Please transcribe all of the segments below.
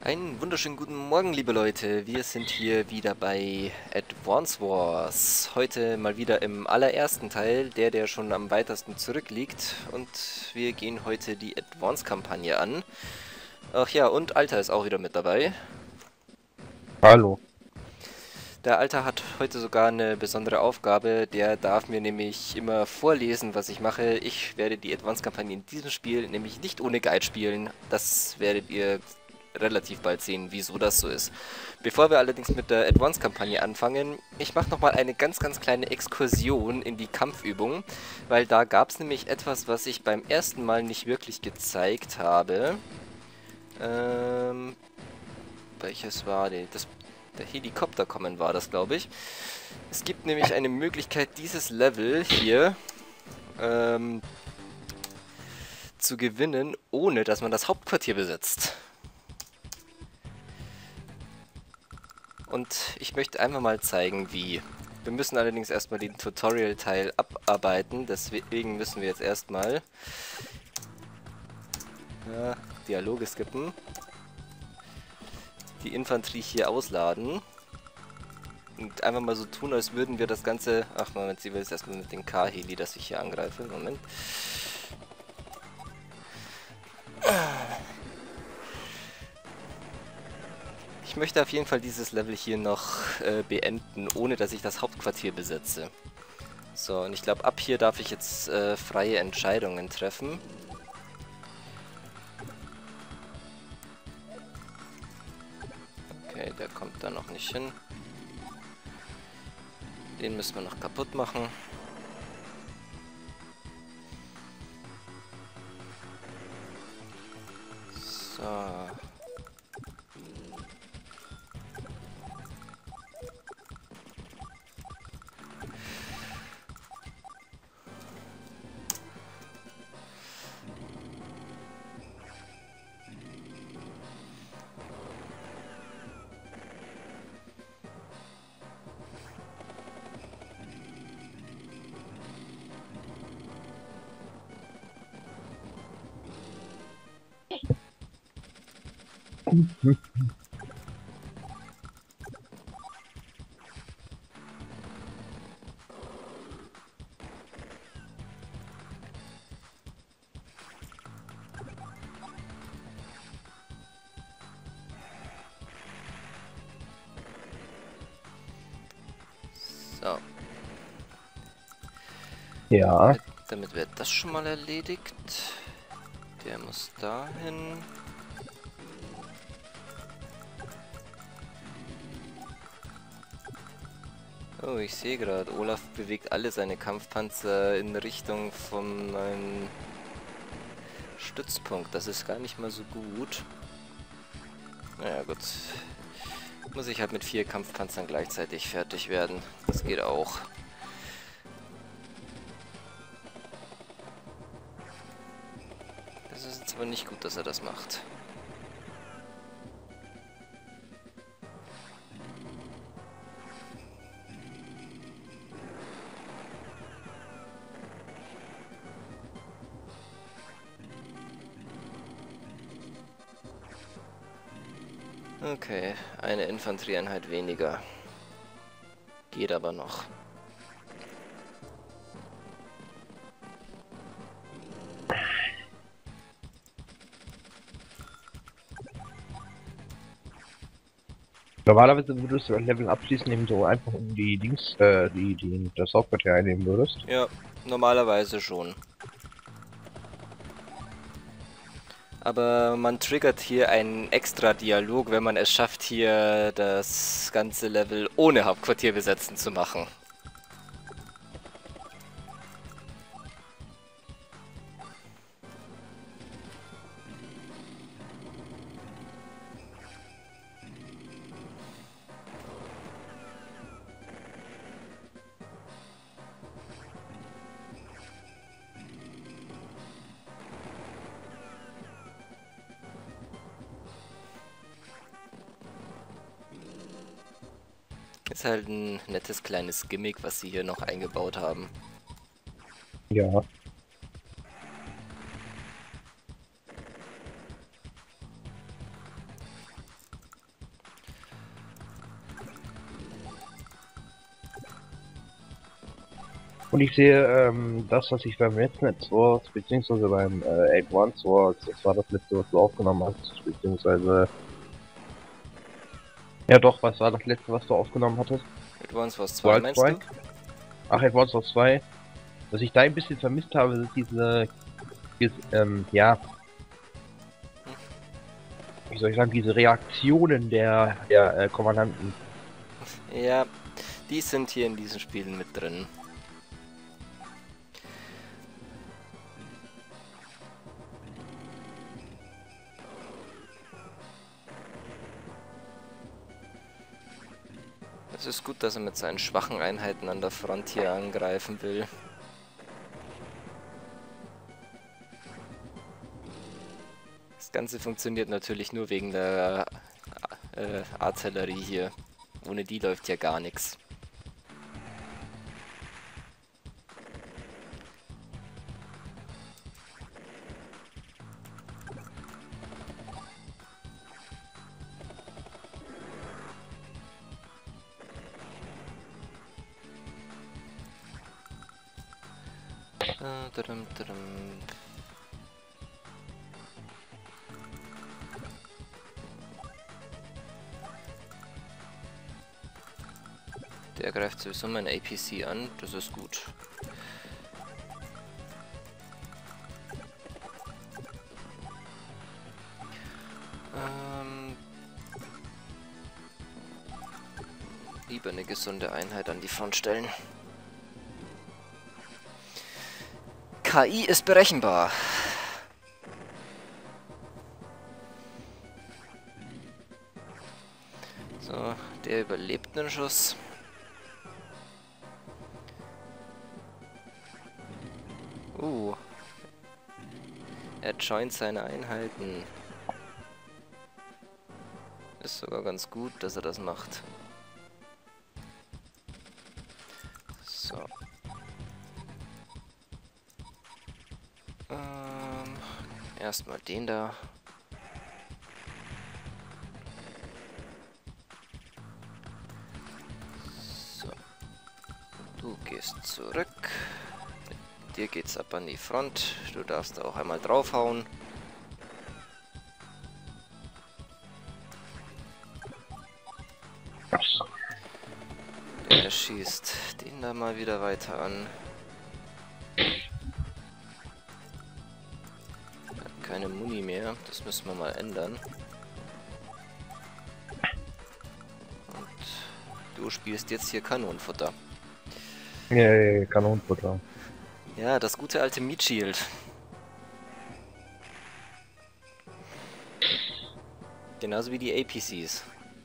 Einen wunderschönen guten Morgen, liebe Leute. Wir sind hier wieder bei Advance Wars. Heute mal wieder im allerersten Teil, der schon am weitesten zurückliegt. Und wir gehen heute die Advance-Kampagne an. Ach ja, und Alter ist auch wieder mit dabei. Hallo. Der Alter hat heute sogar eine besondere Aufgabe. Der darf mir nämlich immer vorlesen, was ich mache. Ich werde die Advance-Kampagne in diesem Spiel nämlich nicht ohne Guide spielen. Das werdet ihr relativ bald sehen, wieso das so ist. Bevor wir allerdings mit der Advance-Kampagne anfangen, ich mache nochmal eine ganz kleine Exkursion in die Kampfübung, weil da gab es nämlich etwas, was ich beim ersten Mal nicht wirklich gezeigt habe. Ähm, welches war denn? Der Helikopter kommen war das, glaube ich. Es gibt nämlich eine Möglichkeit, dieses Level hier zu gewinnen, ohne dass man das Hauptquartier besetzt. Und ich möchte einfach mal zeigen, wie. Wir müssen allerdings erstmal den Tutorial-Teil abarbeiten, deswegen müssen wir jetzt erstmal Dialoge skippen, die Infanterie hier ausladen und einfach mal so tun, als würden wir das Ganze... Ach Moment, sie will jetzt erstmal mit dem K-Heli, das ich hier angreife. Moment. Ich möchte auf jeden Fall dieses Level hier noch beenden, ohne dass ich das Hauptquartier besetze. So, und ich glaube, ab hier darf ich jetzt freie Entscheidungen treffen. Okay, der kommt da noch nicht hin. Den müssen wir noch kaputt machen. So. So. Ja, Damit wird das schon mal erledigt. Der muss dahin. Oh, ich sehe gerade, Olaf bewegt alle seine Kampfpanzer in Richtung von einem Stützpunkt. Das ist gar nicht mal so gut. Naja, gut. Muss ich halt mit 4 Kampfpanzern gleichzeitig fertig werden. Das geht auch. Das ist jetzt aber nicht gut, dass er das macht. Okay, eine Infanterieeinheit weniger. Geht aber noch. normalerweise würdest du ein Level abschließen, indem du einfach um die das Hauptquartier einnehmen würdest. Ja, normalerweise schon. Aber man triggert hier einen extra Dialog, wenn man es schafft, hier das ganze Level ohne Hauptquartier besetzen zu machen. Ist halt ein nettes kleines Gimmick, was sie hier noch eingebaut haben. Ja. Und ich sehe, das, was ich beim letzten Wars, beziehungsweise beim Advance Wars, das war das letzte, was du aufgenommen hast, beziehungsweise, ja doch, was war das letzte, was du aufgenommen hattest? Advance Wars 2, World meinst du? Strike? Ach, Advance Wars 2. Was ich da ein bisschen vermisst habe, sind ja, wie soll ich sagen, diese Reaktionen der Kommandanten. Ja, die sind hier in diesen Spielen mit drin. Es ist gut, dass er mit seinen schwachen Einheiten an der Front hier angreifen will. Das Ganze funktioniert natürlich nur wegen der Artillerie hier. Ohne die läuft ja gar nichts. Tadam, tadam. Der greift sowieso mein APC an, das ist gut. Lieber eine gesunde Einheit an die Front stellen. KI ist berechenbar. So, der überlebt einen Schuss. Er joint seine Einheiten. Ist sogar ganz gut, dass er das macht. So. Erstmal den da. So. Du gehst zurück. Mit dir geht's ab an die Front. Du darfst da auch einmal draufhauen. Der schießt den da mal wieder weiter an. Keine Muni mehr, das müssen wir mal ändern. Und du spielst jetzt hier Kanonenfutter. Ja, Kanonenfutter. Ja, das gute alte Meat Shield. Genauso wie die APCs.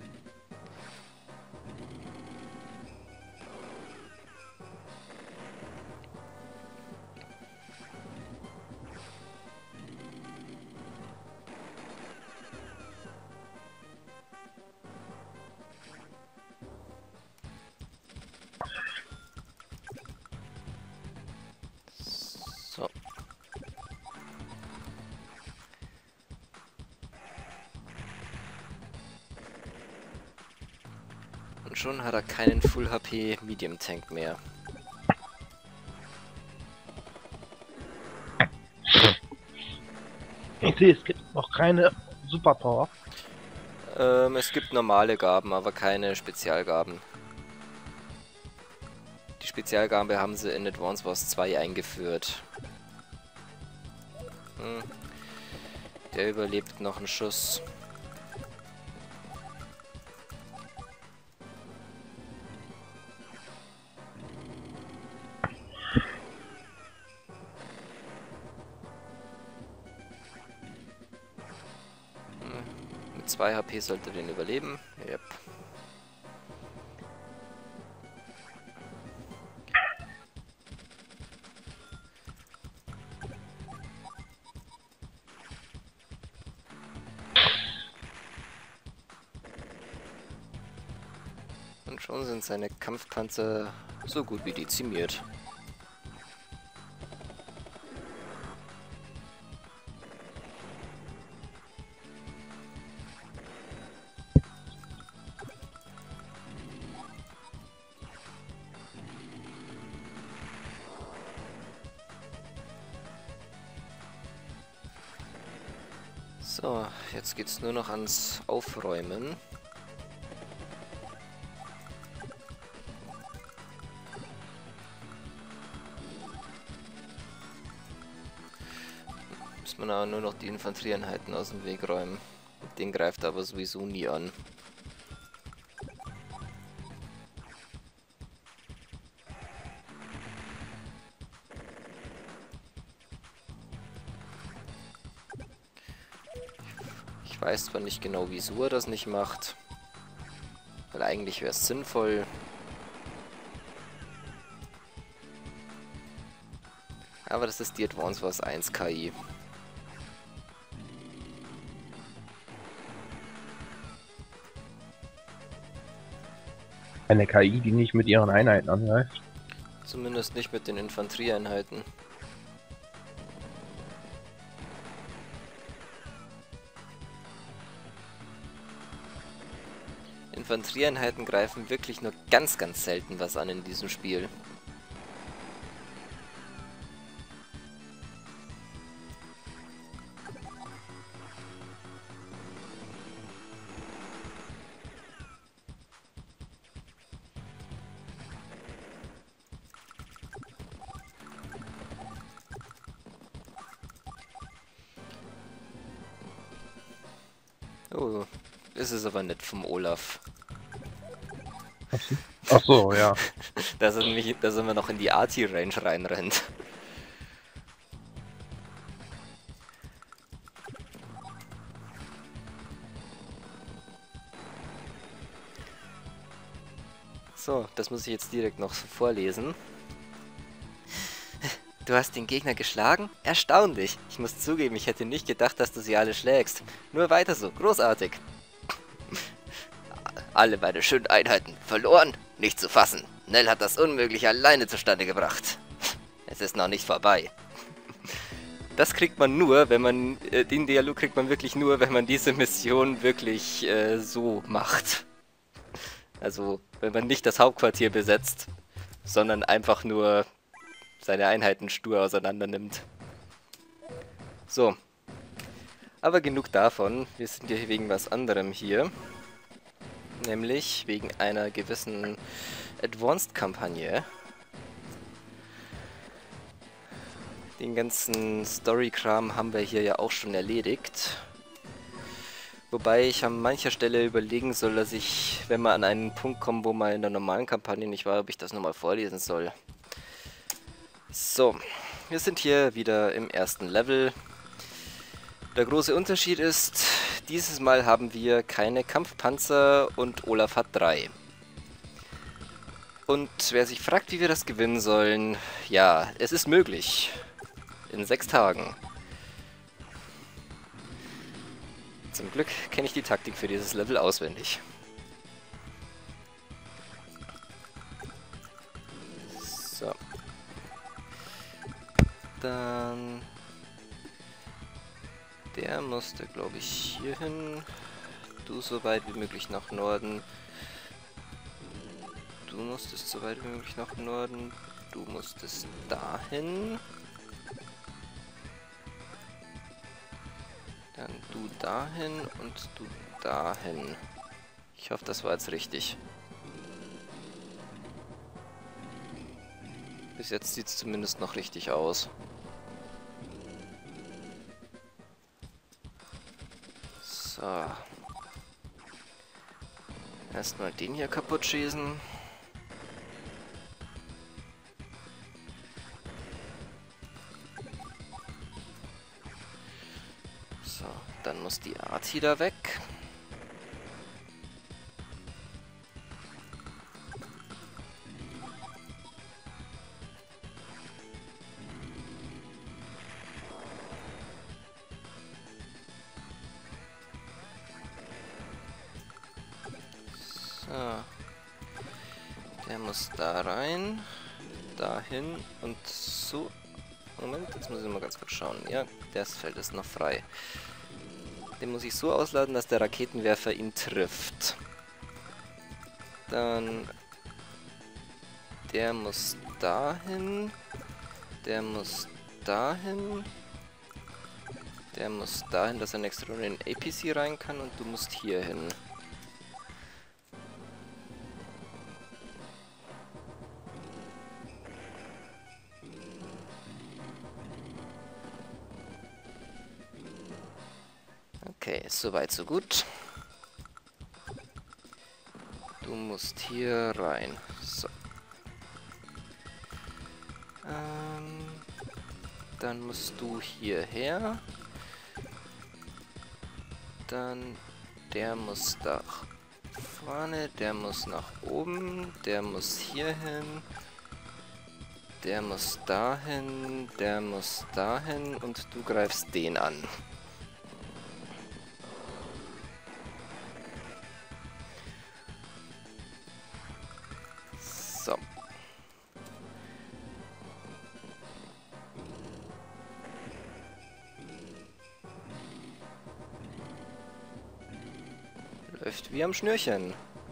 So. Und schon hat er keinen Full HP Medium Tank mehr. Ich sehe, es gibt noch keine Superpower. Es gibt normale Gaben, aber keine Spezialgaben. Die Spezialgabe haben sie in Advance Wars 2 eingeführt. Der überlebt noch einen Schuss. Mit 2 HP sollte den überleben. Yep. Und schon sind seine Kampfpanzer so gut wie dezimiert. So, jetzt geht's nur noch ans Aufräumen. Muss man aber nur noch die Infanterieeinheiten aus dem Weg räumen. Den greift aber sowieso nie an. Ich weiß zwar nicht genau, wieso er das nicht macht, weil eigentlich wäre es sinnvoll. Aber das ist die Advance Wars 1 KI. Eine KI, die nicht mit ihren Einheiten angreift. Zumindest nicht mit den Infanterieeinheiten. Infanterieeinheiten greifen wirklich nur ganz, ganz selten was an in diesem Spiel. Oh, das ist aber nett vom Olaf. Ach so, ja. Dass er immer noch in die Arty-Range reinrennt. So, das muss ich jetzt direkt noch vorlesen. Du hast den Gegner geschlagen? Erstaunlich! Ich muss zugeben, ich hätte nicht gedacht, dass du sie alle schlägst. Nur weiter so, großartig! Alle meine schönen Einheiten verloren? Nicht zu fassen. Nell hat das Unmögliche alleine zustande gebracht. Es ist noch nicht vorbei. Das kriegt man nur, wenn man... den Dialog kriegt man wirklich nur, wenn man diese Mission wirklich so macht. Also, wenn man nicht das Hauptquartier besetzt, sondern einfach nur seine Einheiten stur auseinander nimmt. So. Aber genug davon. Wir sind ja wegen was anderem hier. Nämlich wegen einer gewissen Advanced-Kampagne. Den ganzen Story-Kram haben wir hier ja auch schon erledigt. Wobei ich an mancher Stelle überlegen soll, dass ich, wenn wir an einen Punkt kommen, wo man in der normalen Kampagne nicht war, ob ich das nochmal vorlesen soll. So, wir sind hier wieder im ersten Level. Der große Unterschied ist, dieses Mal haben wir keine Kampfpanzer und Olaf hat 3. Und wer sich fragt, wie wir das gewinnen sollen, ja, es ist möglich. In 6 Tagen. Zum Glück kenne ich die Taktik für dieses Level auswendig. So. Dann... Der musste, glaube ich, hier hin. Du so weit wie möglich nach Norden. Du musstest so weit wie möglich nach Norden. Du musstest dahin. Dann du dahin und du dahin. Ich hoffe, das war jetzt richtig. Bis jetzt sieht es zumindest noch richtig aus. So. Erstmal den hier kaputt schießen. So, dann muss die Arty da weg. So. Der muss da rein, dahin und so. Moment, jetzt muss ich mal ganz kurz schauen. Ja, das Feld ist noch frei. Den muss ich so ausladen, dass der Raketenwerfer ihn trifft. Dann... Der muss dahin. Der muss dahin. Der muss dahin, dass er nächste Runde in APC rein kann und du musst hier hin. Okay, soweit so gut. Du musst hier rein. So. Dann musst du hierher. Dann der muss da vorne, der muss nach oben, der muss hier hin. Der muss dahin, der muss dahin und du greifst den an. So. Läuft wie am Schnürchen.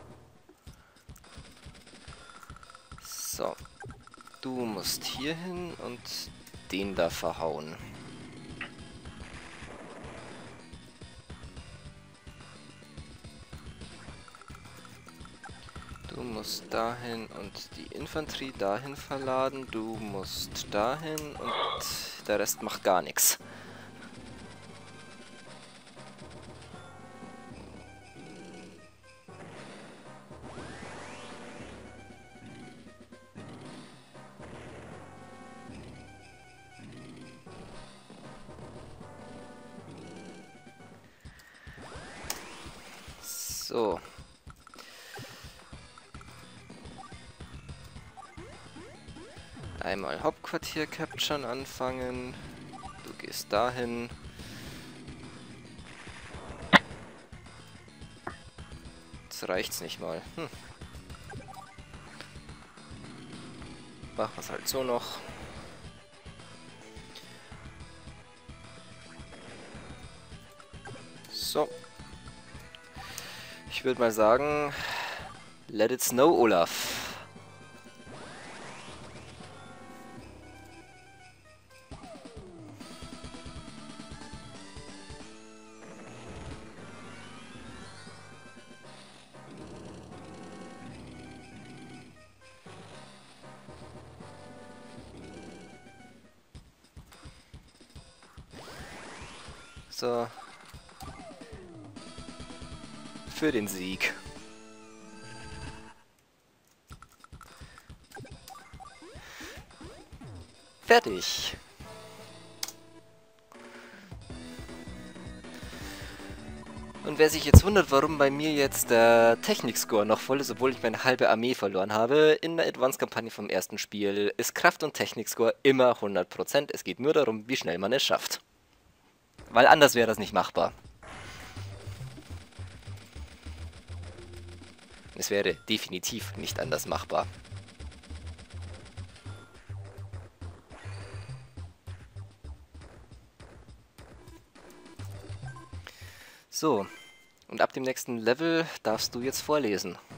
So. Du musst hier hin und den da verhauen. Du musst dahin und die Infanterie dahin verladen. Du musst dahin und der Rest macht gar nichts. So. Einmal Hauptquartier capturen anfangen. Du gehst dahin. Jetzt reicht's nicht mal. Machen wir's halt so noch. So. Ich würde mal sagen, let it snow, Olaf. So. Für den Sieg. Fertig. Und wer sich jetzt wundert, warum bei mir jetzt der Technik-Score noch voll ist, obwohl ich meine halbe Armee verloren habe, in der Advanced-Kampagne vom ersten Spiel ist Kraft- und Technik-Score immer 100%. Es geht nur darum, wie schnell man es schafft. Weil anders wäre das nicht machbar. Es wäre definitiv nicht anders machbar. So, und ab dem nächsten Level darfst du jetzt vorlesen.